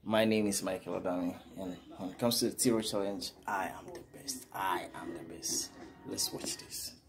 My name is Michael Adami, and when it comes to the T-Row challenge, I am the best. I am the best. Let's watch this.